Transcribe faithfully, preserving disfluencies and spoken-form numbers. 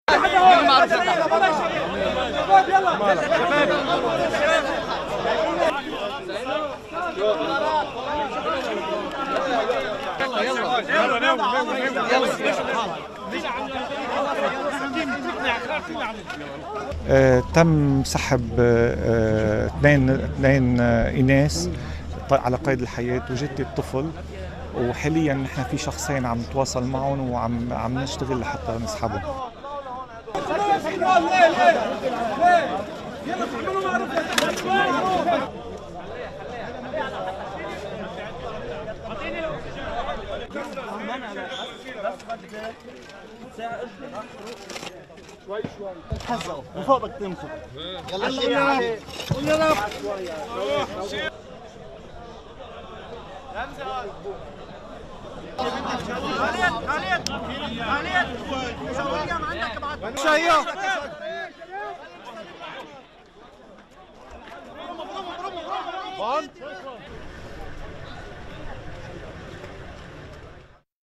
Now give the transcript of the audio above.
آه، تم سحب آه، اثنين اثنين آه، اناث على قيد الحياة وجدة الطفل، وحاليا نحن في شخصين عم نتواصل معهم وعم عم نشتغل لحتى نسحبهم. شوي شوي تحزقوا من فوق بدك تمسك. يلا يلا يلا خالد خالد خالد شايف بون